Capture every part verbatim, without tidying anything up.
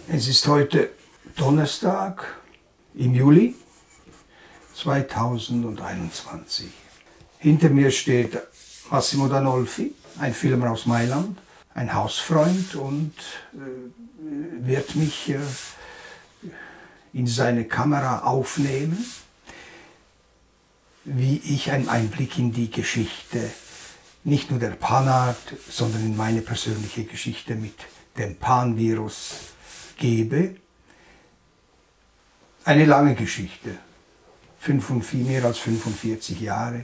Es ist heute Donnerstag im Juli zweitausendeinundzwanzig. Hinter mir steht Massimo D'Anolfi, ein Filmer aus Mailand, ein Hausfreund, und äh, wird mich äh, in seine Kamera aufnehmen, wie ich einen Einblick in die Geschichte, nicht nur der Panart, sondern in meine persönliche Geschichte mit dem Pan-Virus gebe. Eine lange Geschichte, mehr als fünfundvierzig Jahre.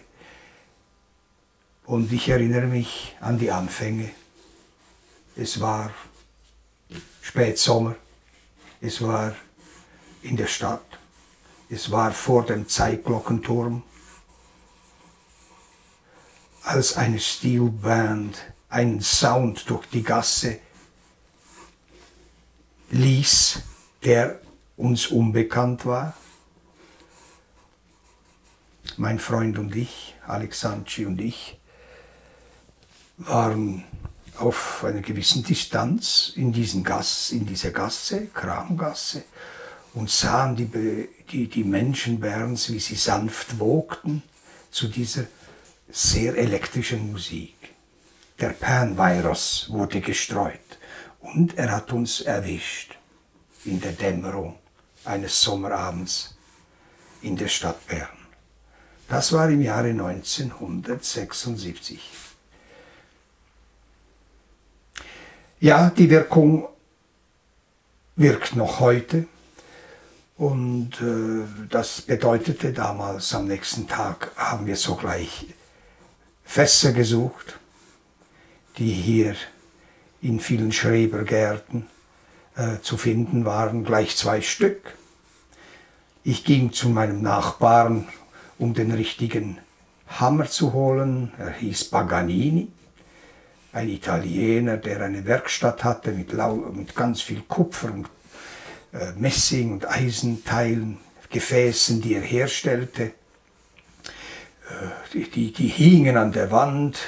Und ich erinnere mich an die Anfänge. Es war Spätsommer, es war in der Stadt, es war vor dem Zeitglockenturm, als eine Steelband einen Sound durch die Gasse ließ, der uns unbekannt war. Mein Freund und ich, Alex Sanci und ich, waren auf einer gewissen Distanz in, diesen Gass, in dieser Gasse, Kramgasse, und sahen die, die, die Menschen Berns, wie sie sanft wogten zu dieser sehr elektrischen Musik. Der Pan-Virus wurde gestreut und er hat uns erwischt in der Dämmerung eines Sommerabends in der Stadt Bern. Das war im Jahre neunzehnhundertsechsundsiebzig. Ja, die Wirkung wirkt noch heute, und äh, das bedeutete damals, am nächsten Tag haben wir sogleich Fässer gesucht, die hier in vielen Schrebergärten äh, zu finden waren, gleich zwei Stück. Ich ging zu meinem Nachbarn, um den richtigen Hammer zu holen. Er hieß Paganini, ein Italiener, der eine Werkstatt hatte mit, mit ganz viel Kupfer und äh, Messing und Eisenteilen, Gefäßen, die er herstellte. Äh, die, die, die hingen an der Wand,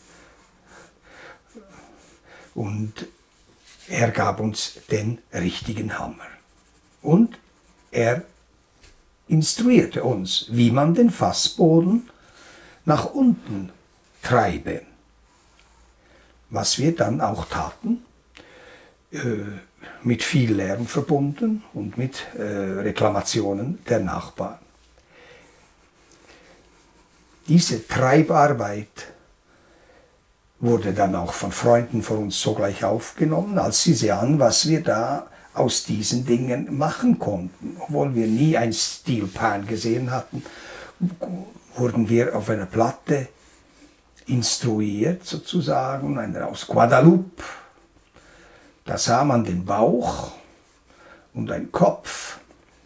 und er gab uns den richtigen Hammer. Und er instruierte uns, wie man den Fassboden nach unten treibe. Was wir dann auch taten, äh, mit viel Lärm verbunden und mit äh, Reklamationen der Nachbarn. Diese Treibarbeit wurde dann auch von Freunden von uns sogleich aufgenommen, als sie sahen, was wir da aus diesen Dingen machen konnten. Obwohl wir nie ein Steel Pan gesehen hatten, wurden wir auf einer Platte instruiert, sozusagen, eine aus Guadeloupe. Da sah man den Bauch und einen Kopf.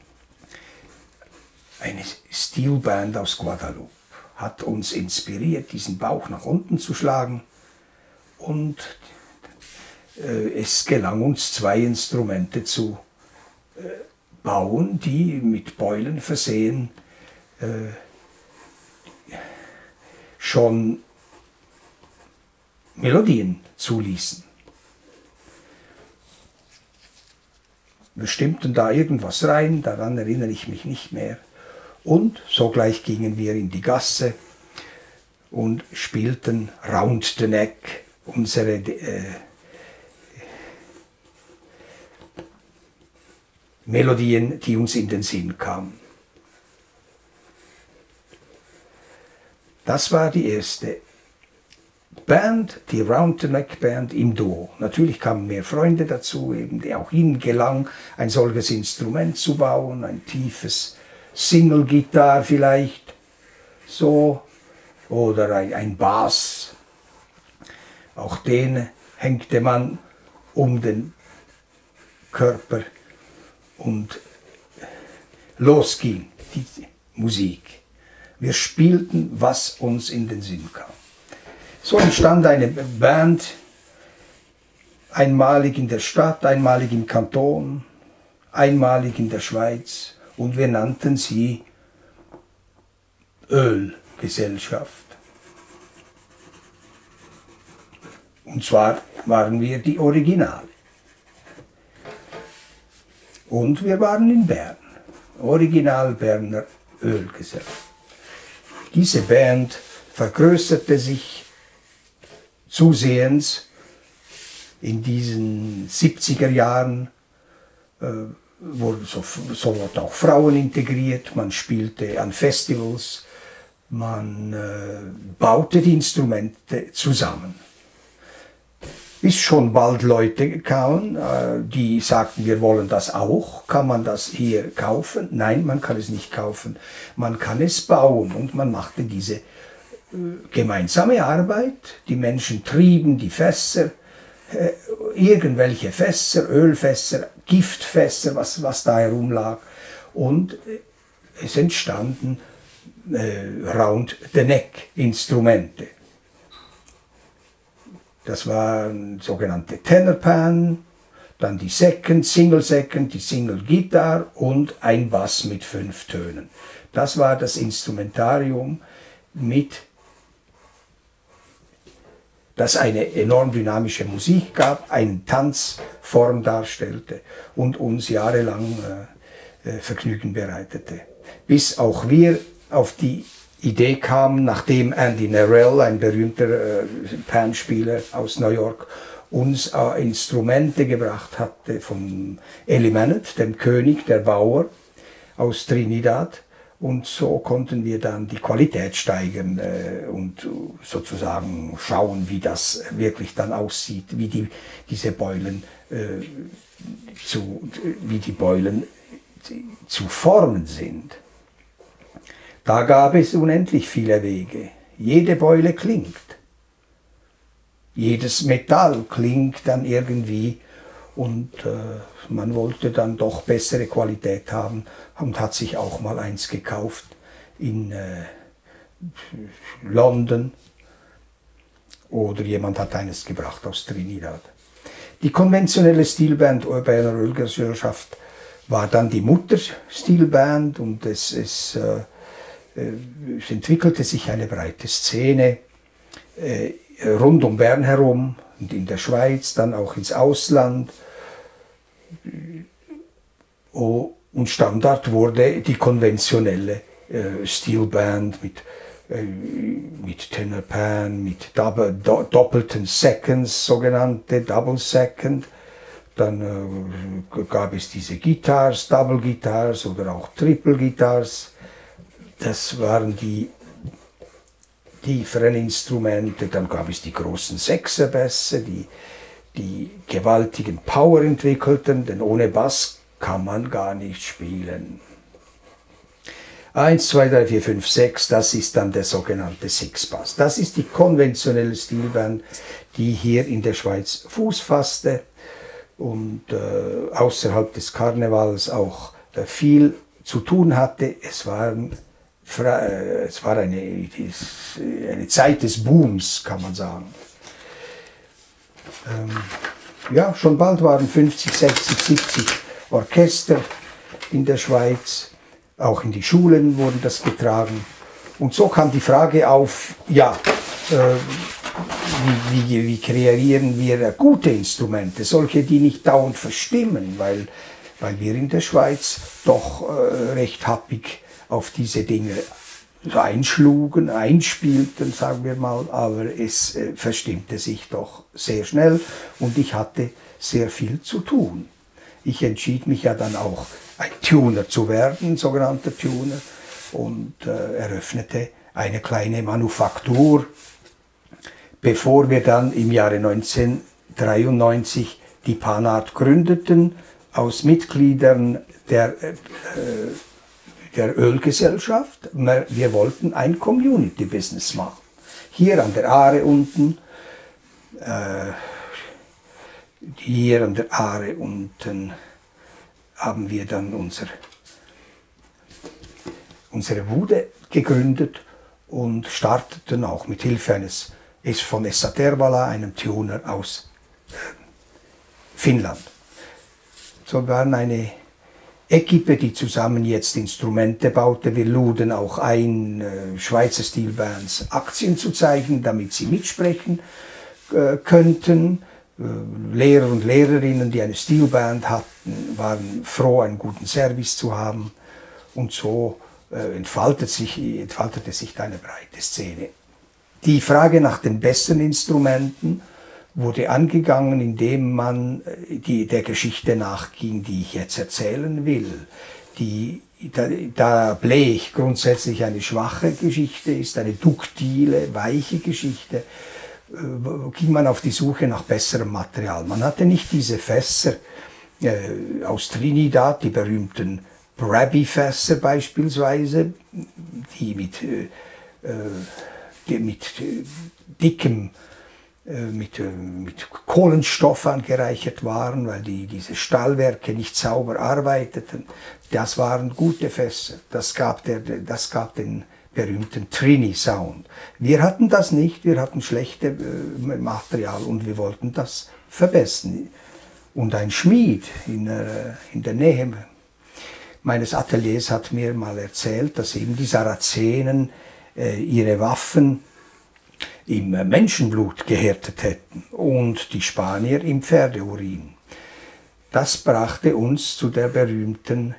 Eine Steelband aus Guadeloupe hat uns inspiriert, diesen Bauch nach unten zu schlagen, und äh, es gelang uns, zwei Instrumente zu äh, bauen, die mit Beulen versehen äh, schon Melodien zuließen. Wir stimmten da irgendwas rein, daran erinnere ich mich nicht mehr. Und sogleich gingen wir in die Gasse und spielten Round the Neck, unsere äh, Melodien, die uns in den Sinn kamen. Das war die erste Band, die Round the Neck Band im Duo. Natürlich kamen mehr Freunde dazu, eben, die auch ihnen gelang, ein solches Instrument zu bauen, ein tiefes Single-Gitarre vielleicht, so, oder ein, ein Bass. Auch den hängte man um den Körper, und los ging die Musik. Wir spielten, was uns in den Sinn kam. So entstand eine Band, einmalig in der Stadt, einmalig im Kanton, einmalig in der Schweiz, und wir nannten sie Ölgesellschaft. Und zwar waren wir die Originale. Und wir waren in Bern, Original Berner Ölgesellschaft. Diese Band vergrößerte sich zusehends in diesen siebziger Jahren, äh, wurden so, so wurden auch Frauen integriert, man spielte an Festivals, man äh, baute die Instrumente zusammen. Bis schon bald Leute kamen, äh, die sagten, wir wollen das auch. Kann man das hier kaufen? Nein, man kann es nicht kaufen. Man kann es bauen, und man machte diese äh, gemeinsame Arbeit. Die Menschen trieben die Fässer, äh, irgendwelche Fässer, Ölfässer, Giftfässer, was, was da herumlag. Und äh, es entstanden äh, Round-the-Neck-Instrumente. Das waren sogenannte Tenorpan, dann die Second, Single Second, die Single Guitar und ein Bass mit fünf Tönen. Das war das Instrumentarium, mit, das eine enorm dynamische Musik gab, eine Tanzform darstellte und uns jahrelang äh, Vergnügen bereitete. Bis auch wir auf die Idee kam, nachdem Andy Narell, ein berühmter äh, Panspieler aus New York, uns äh, Instrumente gebracht hatte von Eli Manet, dem König der Bauer aus Trinidad. Und so konnten wir dann die Qualität steigern äh, und sozusagen schauen, wie das wirklich dann aussieht, wie die, diese Beulen, äh, zu, wie die Beulen zu formen sind. Da gab es unendlich viele Wege. Jede Beule klingt. Jedes Metall klingt dann irgendwie, und äh, man wollte dann doch bessere Qualität haben und hat sich auch mal eins gekauft in äh, London, oder jemand hat eines gebracht aus Trinidad. Die konventionelle Stilband Berner Ölgesellschaft war dann die Mutter-Stilband, und es, es äh, Es entwickelte sich eine breite Szene äh, rund um Bern herum und in der Schweiz, dann auch ins Ausland. Oh, und Standard wurde die konventionelle äh, Stilband mit, äh, mit Tenorpan, mit double, do, doppelten Seconds, sogenannte Double Second. Dann äh, gab es diese Guitars, Double Guitars oder auch Triple Guitars. Das waren die tieferen Instrumente. Dann gab es die großen Sechserbässe, die, die gewaltigen Power entwickelten, denn ohne Bass kann man gar nicht spielen. eins, zwei, drei, vier, fünf, sechs, das ist dann der sogenannte Six-Bass. Das ist die konventionelle Stilband, die hier in der Schweiz Fuß fasste und äh, außerhalb des Karnevals auch äh, viel zu tun hatte. Es waren Es war eine, eine Zeit des Booms, kann man sagen. Ähm, ja, schon bald waren fünfzig, sechzig, siebzig Orchester in der Schweiz. Auch in die Schulen wurde das getragen. Und so kam die Frage auf, ja, äh, wie, wie, wie kreieren wir gute Instrumente, solche, die nicht dauernd verstimmen, weil, weil wir in der Schweiz doch äh, recht happig auf diese Dinge einschlugen, einspielten, sagen wir mal, aber es äh, verstimmte sich doch sehr schnell und ich hatte sehr viel zu tun. Ich entschied mich ja dann auch, ein Tuner zu werden, ein sogenannter Tuner, und äh, eröffnete eine kleine Manufaktur, bevor wir dann im Jahre neunzehnhundertdreiundneunzig die Panart gründeten, aus Mitgliedern der äh, der Ölgesellschaft. Wir wollten ein Community-Business machen. Hier an der Aare unten, äh, hier an der Aare unten haben wir dann unser, unsere Bude gegründet und starteten auch mit Hilfe eines von Esa Tervala, einem Tuner aus Finnland. So waren eine Equipe, die zusammen jetzt Instrumente baute. Wir luden auch ein, äh, Schweizer Stilbands Aktien zu zeigen, damit sie mitsprechen äh, könnten. Lehrer und Lehrerinnen, die eine Steelband hatten, waren froh, einen guten Service zu haben. Und so äh, entfaltet sich, entfaltete sich eine breite Szene. Die Frage nach den besten Instrumenten wurde angegangen, indem man die, der Geschichte nachging, die ich jetzt erzählen will. Die, da, da Blech grundsätzlich eine schwache Geschichte ist, eine duktile, weiche Geschichte, äh, ging man auf die Suche nach besserem Material. Man hatte nicht diese Fässer äh, aus Trinidad, die berühmten Brabby-Fässer beispielsweise, die mit, äh, die mit äh, dickem Mit, mit Kohlenstoff angereichert waren, weil die, diese Stahlwerke nicht sauber arbeiteten. Das waren gute Fässer. Das gab, der, das gab den berühmten Trini-Sound. Wir hatten das nicht, wir hatten schlechte äh, Material und wir wollten das verbessern. Und ein Schmied in, äh, in der Nähe meines Ateliers hat mir mal erzählt, dass eben die Sarazenen äh, ihre Waffen im Menschenblut gehärtet hätten und die Spanier im Pferdeurin. Das brachte uns zu der berühmten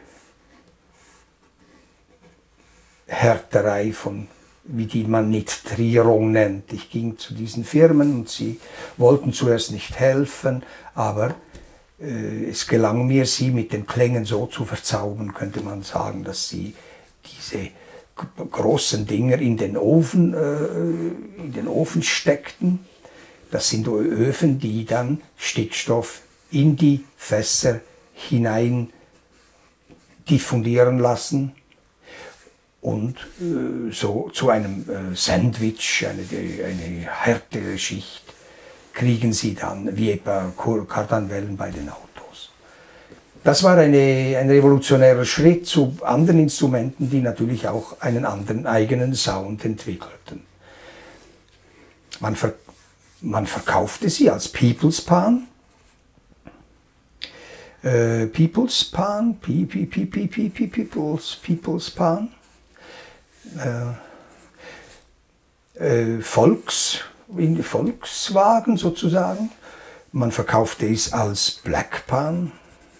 Härterei von, wie die man Nitrierung nennt. Ich ging zu diesen Firmen und sie wollten zuerst nicht helfen, aber äh, es gelang mir, sie mit den Klängen so zu verzaubern, könnte man sagen, dass sie diese großen Dinger in den Ofen, äh, in den Ofen steckten. Das sind Öfen, die dann Stickstoff in die Fässer hinein diffundieren lassen und äh, so zu einem äh, Sandwich, eine, eine härtere Schicht, kriegen sie dann, wie etwa Kardanwellen bei den Autos. Das war eine, ein revolutionärer Schritt zu anderen Instrumenten, die natürlich auch einen anderen eigenen Sound entwickelten. Man, ver, man verkaufte sie als People's Pan. Äh, People's Pan, P, P, P, P, P, P, People's, People's Pan. Äh, äh, Volks, Volkswagen sozusagen. Man verkaufte es als Black Pan.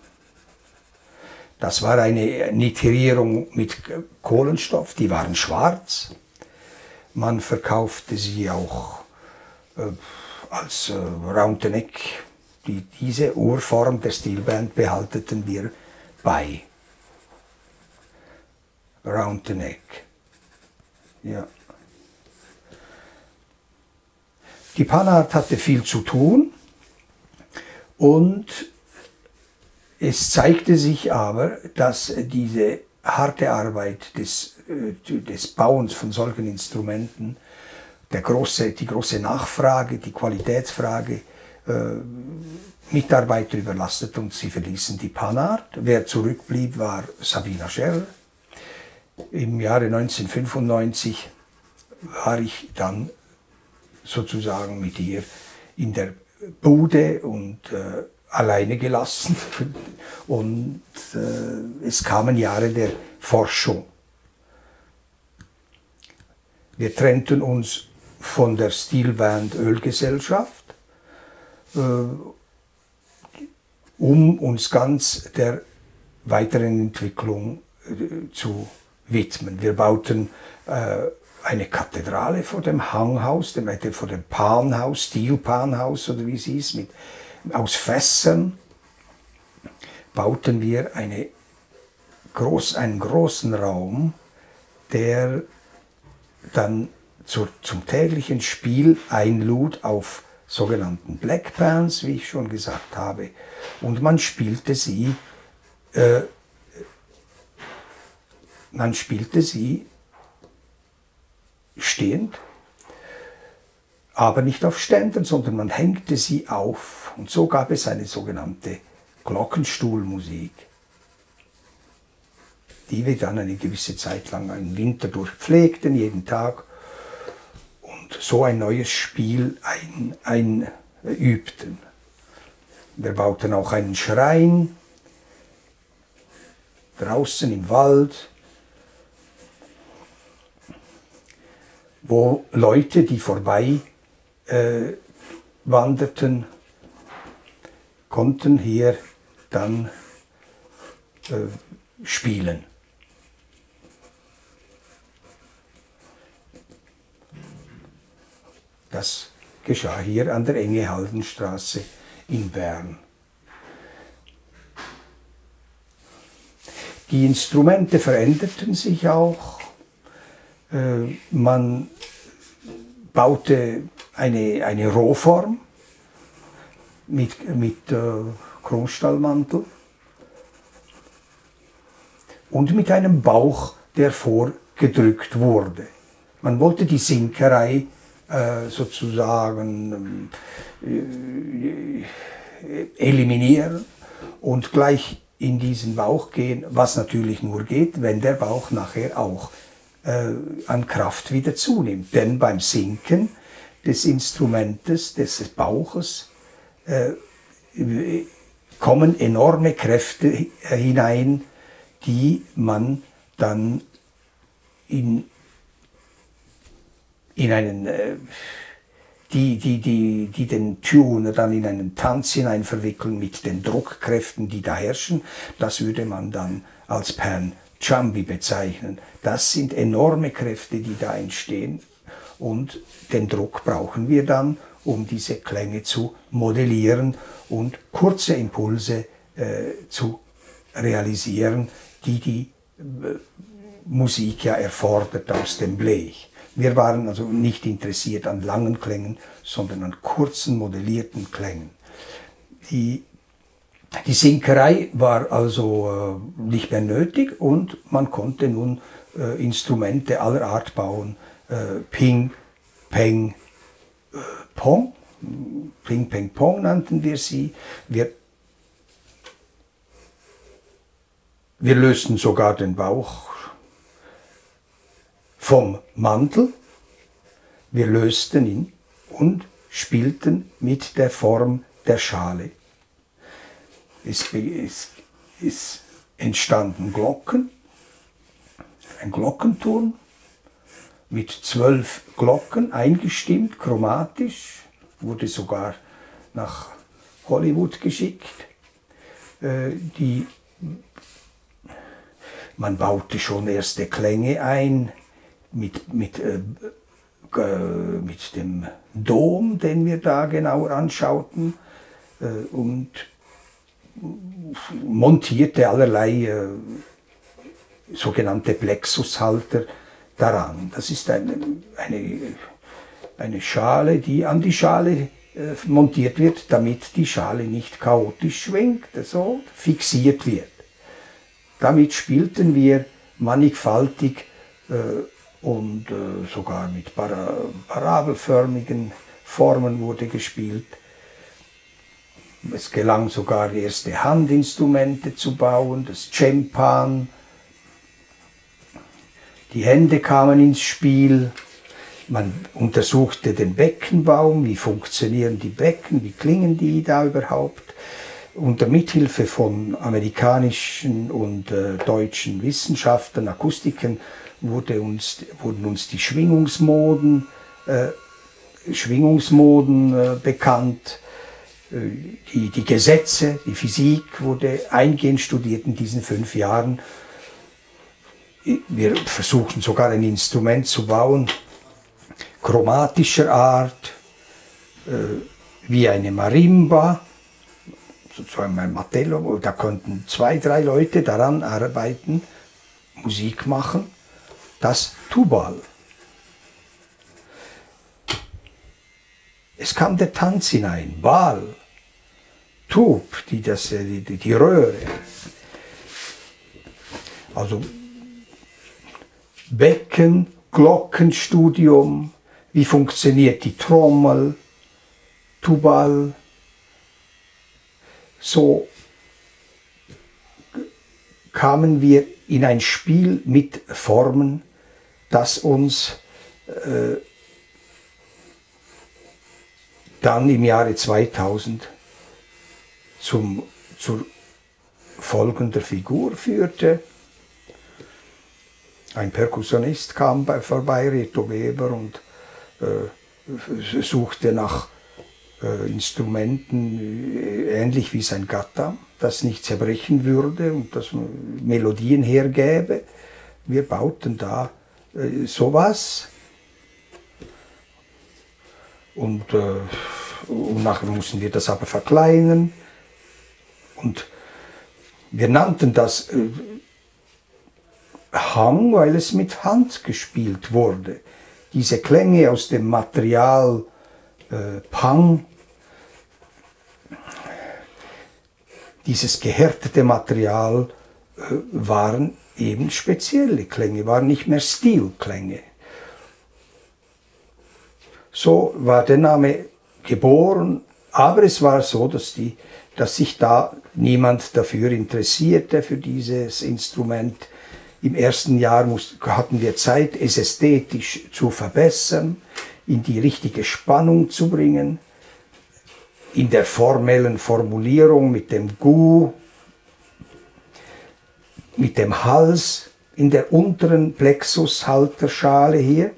Das war eine Nitrierung mit Kohlenstoff, die waren schwarz. Man verkaufte sie auch äh, als äh, Round-the-Neck. Die, diese Urform der Steelband behalteten wir bei. Round-the-Neck. Ja. Die Panart hatte viel zu tun und es zeigte sich aber, dass diese harte Arbeit des, des Bauens von solchen Instrumenten, der große, die große Nachfrage, die Qualitätsfrage, äh, Mitarbeiter überlastet und sie verließen die Panart. Wer zurückblieb, war Sabina Scherl. Im Jahre neunzehnhundertfünfundneunzig war ich dann sozusagen mit ihr in der Bude und äh, alleine gelassen und äh, es kamen Jahre der Forschung. Wir trennten uns von der Steelband Ölgesellschaft, äh, um uns ganz der weiteren Entwicklung äh, zu widmen. Wir bauten äh, eine Kathedrale vor dem Hanghaus, dem, vor dem Panhaus, Steelpanhaus oder wie es hieß, mit aus Fässern bauten wir eine groß, einen großen Raum, der dann zur, zum täglichen Spiel einlud auf sogenannten Black Pans, wie ich schon gesagt habe. Und man spielte sie, äh, man spielte sie stehend, aber nicht auf Ständen, sondern man hängte sie auf. Und so gab es eine sogenannte Glockenstuhlmusik, die wir dann eine gewisse Zeit lang einen Winter durch pflegten, jeden Tag, und so ein neues Spiel ein, einübten. Wir bauten auch einen Schrein draußen im Wald, wo Leute, die vorbei äh, wanderten, konnten hier dann äh, spielen. Das geschah hier an der Engehaldenstraße in Bern. Die Instrumente veränderten sich auch. Äh, man baute eine, eine Rohform mit, mit äh, Kronstahlmantel und mit einem Bauch, der vorgedrückt wurde. Man wollte die Sinkerei äh, sozusagen äh, eliminieren und gleich in diesen Bauch gehen, was natürlich nur geht, wenn der Bauch nachher auch äh, an Kraft wieder zunimmt. Denn beim Sinken des Instrumentes, des Bauches, äh, kommen enorme Kräfte hinein, die man dann in, in einen, äh, die, die, die, die den Tuner dann in einen Tanz hinein verwickeln mit den Druckkräften, die da herrschen. Das würde man dann als Pan-Jambi bezeichnen. Das sind enorme Kräfte, die da entstehen, und den Druck brauchen wir dann, um diese Klänge zu modellieren und kurze Impulse äh, zu realisieren, die die äh, Musik ja erfordert aus dem Blech. Wir waren also nicht interessiert an langen Klängen, sondern an kurzen, modellierten Klängen. Die, die Sinkerei war also äh, nicht mehr nötig, und man konnte nun äh, Instrumente aller Art bauen. Äh, Ping, Peng, äh, Pong. Ping, Peng, Pong nannten wir sie. Wir, wir lösten sogar den Bauch vom Mantel. Wir lösten ihn und spielten mit der Form der Schale. Es, es, es entstanden Glocken, ein Glockenturm mit zwölf Glocken, eingestimmt, chromatisch, wurde sogar nach Hollywood geschickt. Äh, die, man baute schon erste Klänge ein mit, mit, äh, äh, mit dem Dom, den wir da genauer anschauten, äh, und montierte allerlei äh, sogenannte Plexushalter daran. Das ist eine, eine, eine Schale, die an die Schale äh, montiert wird, damit die Schale nicht chaotisch schwingt, so fixiert wird. Damit spielten wir mannigfaltig äh, und äh, sogar mit para parabelförmigen Formen wurde gespielt. Es gelang sogar, erste Handinstrumente zu bauen, das Cempan. Die Hände kamen ins Spiel. Man untersuchte den Beckenbaum, wie funktionieren die Becken, wie klingen die da überhaupt. Unter Mithilfe von amerikanischen und äh, deutschen Wissenschaftlern, Akustikern, wurde uns, wurden uns die Schwingungsmoden, äh, Schwingungsmoden äh, bekannt. Die, die Gesetze, die Physik wurde eingehend studiert in diesen fünf Jahren. Wir versuchten sogar ein Instrument zu bauen, chromatischer Art, äh, wie eine Marimba, sozusagen ein Martello. Da konnten zwei, drei Leute daran arbeiten, Musik machen. Das Tubal. Es kam der Tanz hinein, Bal, Tub, die, das, die, die Röhre. Also Becken, Glockenstudium, wie funktioniert die Trommel, Tubal. So kamen wir in ein Spiel mit Formen, das uns äh, dann im Jahre zweitausend zum, zur folgender Figur führte. Ein Perkussionist kam bei, vorbei, Reto Weber, und äh, suchte nach äh, Instrumenten, äh, ähnlich wie sein Gatter, das nicht zerbrechen würde und das Melodien hergäbe. Wir bauten da äh, sowas. Und, äh, und nachher mussten wir das aber verkleinern. Und wir nannten das äh, Hang, weil es mit Hand gespielt wurde. Diese Klänge aus dem Material äh, Pang, dieses gehärtete Material, äh, waren eben spezielle Klänge, waren nicht mehr Stilklänge. So war der Name geboren, aber es war so, dass, die, dass sich da niemand dafür interessierte, für dieses Instrument. Im ersten Jahr muss, hatten wir Zeit, es ästhetisch zu verbessern, in die richtige Spannung zu bringen, in der formellen Formulierung mit dem Gu, mit dem Hals, in der unteren Plexushalterschale hier,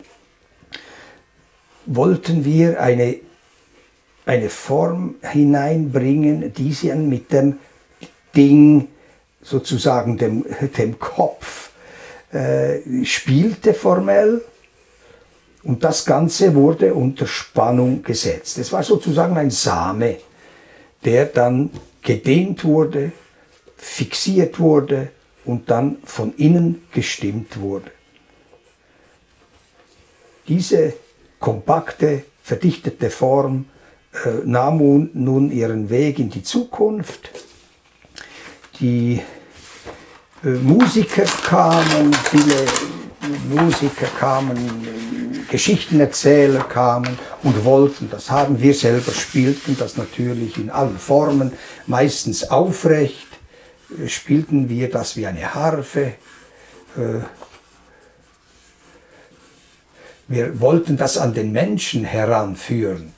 wollten wir eine, eine Form hineinbringen, die sie mit dem Ding, sozusagen dem, dem Kopf, äh, spielte formell. Und das Ganze wurde unter Spannung gesetzt. Es war sozusagen ein Same, der dann gedehnt wurde, fixiert wurde und dann von innen gestimmt wurde. Diese kompakte, verdichtete Form äh, nahm nun ihren Weg in die Zukunft. Die äh, Musiker kamen, viele Musiker kamen, äh, Geschichtenerzähler kamen und wollten das haben. Wir selber spielten das natürlich in allen Formen, meistens aufrecht, äh, spielten wir das wie eine Harfe. Äh, Wir wollten das an den Menschen heranführen.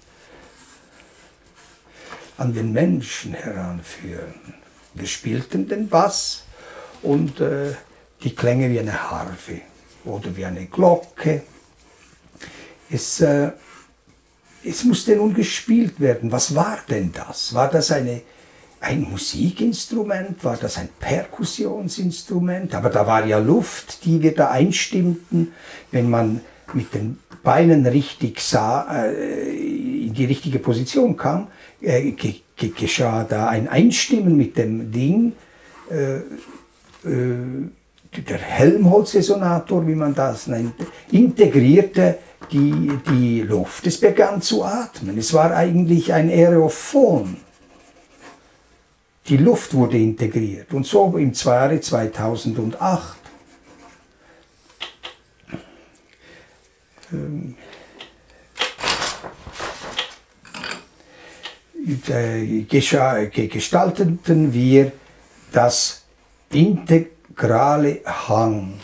An den Menschen heranführen. Wir spielten den Bass und äh, die Klänge wie eine Harfe oder wie eine Glocke. Es, äh, es musste nun gespielt werden. Was war denn das? War das eine, ein Musikinstrument? War das ein Perkussionsinstrument? Aber da war ja Luft, die wir da einstimmten, wenn man mit den Beinen richtig sah, äh, in die richtige Position kam, äh, ge ge geschah da ein Einstimmen mit dem Ding, äh, äh, der Helmholtz-Resonator, wie man das nennt, integrierte die, die Luft. Es begann zu atmen. Es war eigentlich ein Aerophon. Die Luft wurde integriert. Und so im Jahre zweitausendacht gestalteten wir das integrale Hang.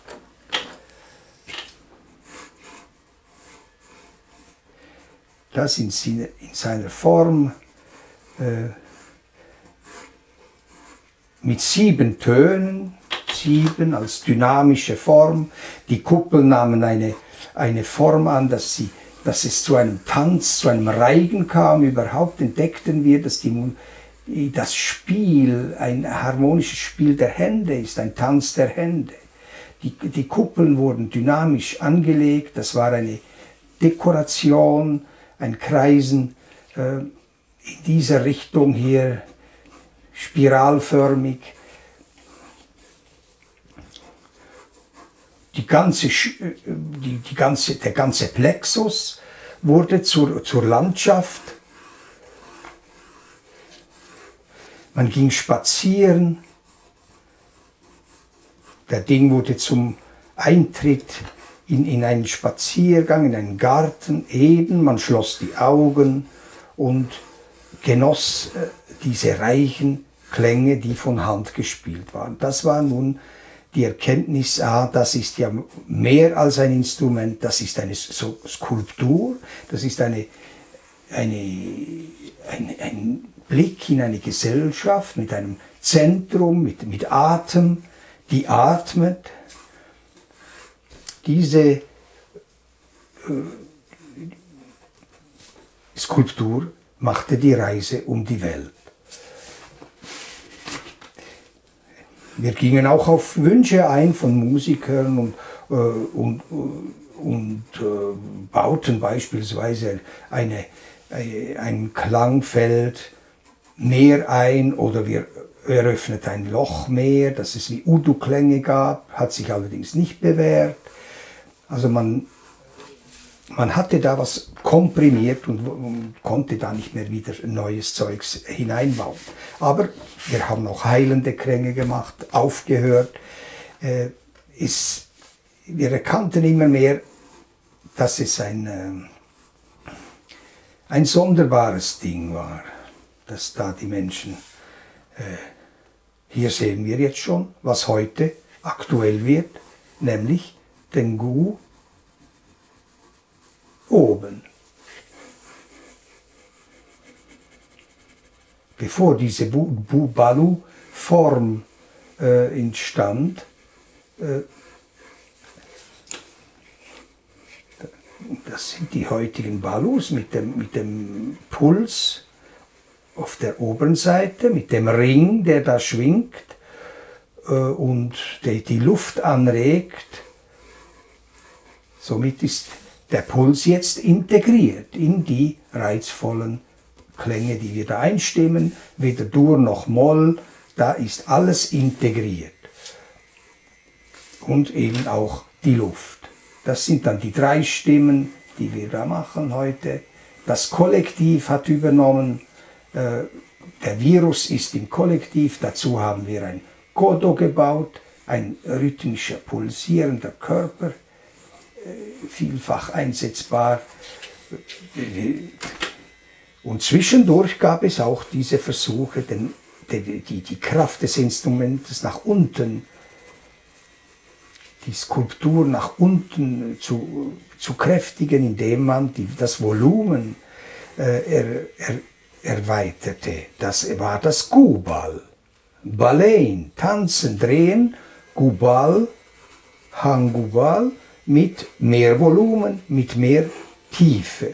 Das in seiner Form äh, mit sieben Tönen, sieben als dynamische Form. Die Kuppeln nahmen eine eine Form an, dass, sie, dass es zu einem Tanz, zu einem Reigen kam. Überhaupt entdeckten wir, dass die, das Spiel ein harmonisches Spiel der Hände ist, ein Tanz der Hände. Die, die Kuppeln wurden dynamisch angelegt, das war eine Dekoration, ein Kreisen äh, in dieser Richtung hier, spiralförmig. Die ganze, die, die ganze, der ganze Plexus wurde zur, zur Landschaft. Man ging spazieren. Der Ding wurde zum Eintritt in, in einen Spaziergang, in einen Garten, eben. Man schloss die Augen und genoss äh, diese reichen Klänge, die von Hand gespielt waren. Das war nun die Erkenntnis, ah, das ist ja mehr als ein Instrument, das ist eine Skulptur, das ist eine, eine, ein, ein Blick in eine Gesellschaft mit einem Zentrum, mit, mit Atem, die atmet. Diese äh, Skulptur machte die Reise um die Welt. Wir gingen auch auf Wünsche ein von Musikern und, äh, und, und äh, bauten beispielsweise eine, ein Klangfeld mehr ein oder wir eröffneten ein Loch mehr, dass es wie Udu-Klänge gab, hat sich allerdings nicht bewährt. Also man, man hatte da was komprimiert und, und konnte da nicht mehr wieder neues Zeugs hineinbauen. Aber wir haben auch heilende Klänge gemacht, aufgehört. Äh, ist, wir erkannten immer mehr, dass es ein, äh, ein sonderbares Ding war, dass da die Menschen, äh, hier sehen wir jetzt schon, was heute aktuell wird, nämlich den Gu oben. Bevor diese Bu-Balu-Form äh, entstand, äh, das sind die heutigen Balus mit dem, mit dem Puls auf der oberen Seite, mit dem Ring, der da schwingt äh, und die, die Luft anregt. Somit ist der Puls jetzt integriert in die reizvollen Klänge, die wir da einstimmen, weder Dur noch Moll, da ist alles integriert. Und eben auch die Luft. Das sind dann die drei Stimmen, die wir da machen heute. Das Kollektiv hat übernommen, äh, der Virus ist im Kollektiv, dazu haben wir ein Kodo gebaut, ein rhythmischer, pulsierender Körper, äh, vielfach einsetzbar. Und zwischendurch gab es auch diese Versuche, den, die, die, die Kraft des Instrumentes nach unten, die Skulptur nach unten zu, zu kräftigen, indem man die, das Volumen äh, er, er, erweiterte. Das war das Gubal. Balein, tanzen, drehen, Gubal, Hangubal mit mehr Volumen, mit mehr Tiefe.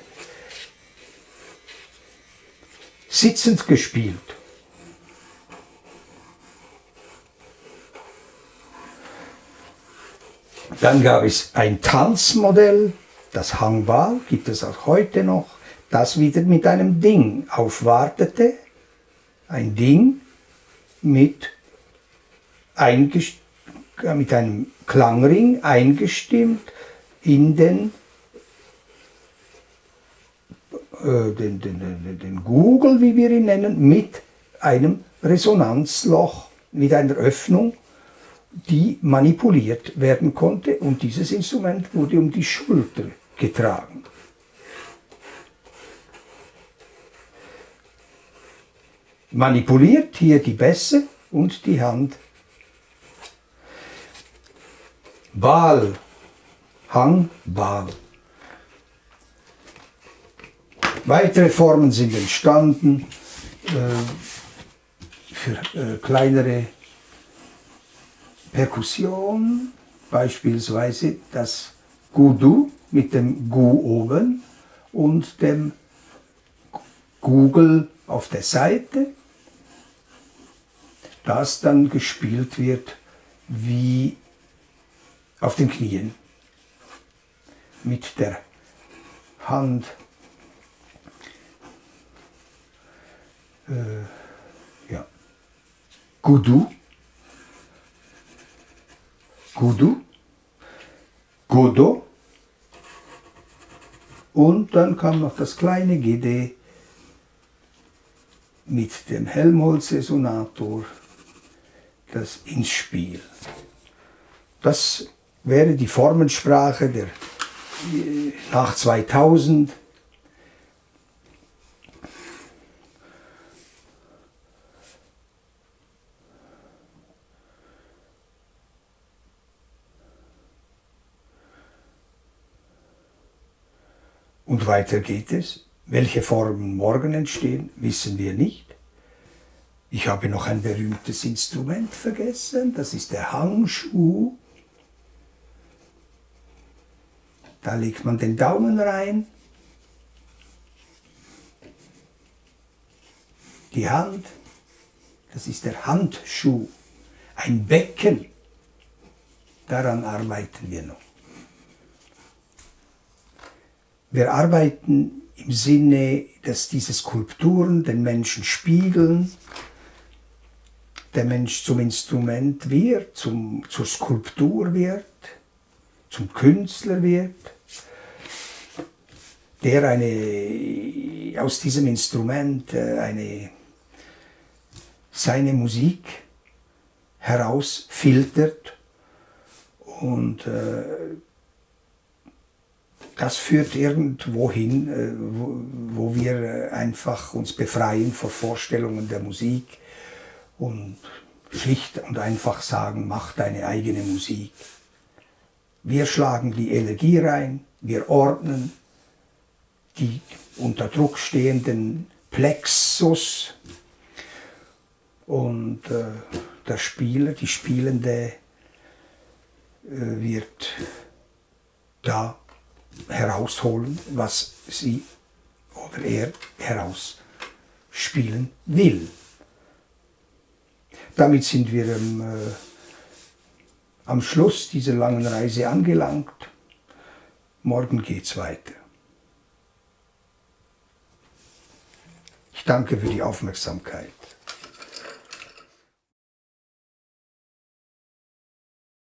Sitzend gespielt. Dann gab es ein Tanzmodell, das Hangbal, gibt es auch heute noch, das wieder mit einem Ding aufwartete. Ein Ding mit, mit einem Klangring eingestimmt in den Den, den, den, den Google, wie wir ihn nennen, mit einem Resonanzloch, mit einer Öffnung, die manipuliert werden konnte, und dieses Instrument wurde um die Schulter getragen. Manipuliert hier die Bässe und die Hand. Bal, Hang, Bal. Weitere Formen sind entstanden äh, für äh, kleinere Perkussion, beispielsweise das Gudu mit dem Gu oben und dem Gugel auf der Seite, das dann gespielt wird wie auf den Knien mit der Hand. Äh, ja. Gudu, Gudu, Godo, und dann kam noch das kleine Gede mit dem Helmholtz-Resonator, das ins Spiel. Das wäre die Formensprache der nach zweitausend. Und weiter geht es. Welche Formen morgen entstehen, wissen wir nicht. Ich habe noch ein berühmtes Instrument vergessen, das ist der Hangshu. Da legt man den Daumen rein Die Hand, das ist der Handschuh, ein Becken. Daran arbeiten wir noch. Wir arbeiten im Sinne, dass diese Skulpturen den Menschen spiegeln, der Mensch zum Instrument wird, zum, zur Skulptur wird, zum Künstler wird, der eine, aus diesem Instrument eine, seine Musik herausfiltert und äh, das führt irgendwo hin, äh, wo, wo wir einfach uns befreien vor Vorstellungen der Musik und schlicht und einfach sagen, mach deine eigene Musik. Wir schlagen die Energie rein, wir ordnen die unter Druck stehenden Plexus und äh, der Spieler, die Spielende äh, wird da herausholen, was sie oder er herausspielen will. Damit sind wir ähm, äh, am Schluss dieser langen Reise angelangt. Morgen geht's weiter. Ich danke für die Aufmerksamkeit.